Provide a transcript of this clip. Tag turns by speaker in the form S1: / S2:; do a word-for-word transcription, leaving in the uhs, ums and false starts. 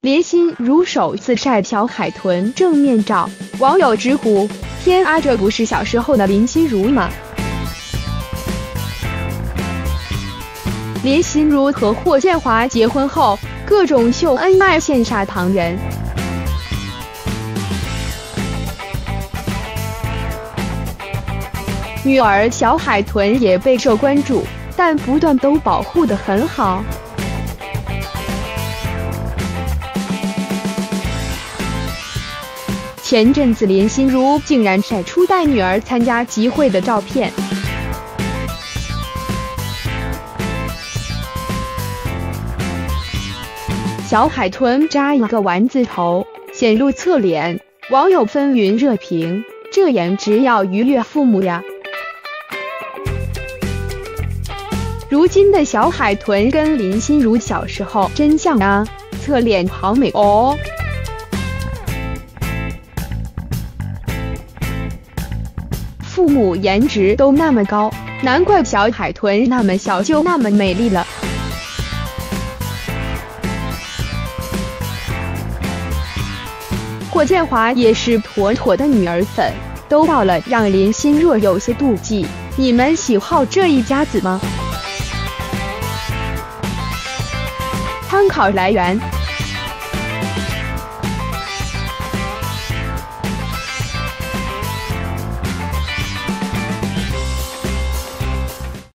S1: 林心如首次晒小海豚正面照，网友直呼：天啊，这不是小时候的林心如吗？林心如和霍建华结婚后，各种秀恩爱羡煞旁人。女儿小海豚也备受关注，但不断都保护得很好。前阵子林心如竟然晒出带女儿参加集会的照片。小海豚扎一个丸子头，显露侧脸，网友纷纭热评：这颜值要愉悦父母呀！如今的小海豚跟林心如小时候真像啊，侧脸好美哦。父母颜值都那么高，难怪小海豚那么小就那么美丽了。霍建华也是妥妥的女儿粉，都到了让林心如有些妒忌。你们喜好这一家子吗？参考来源。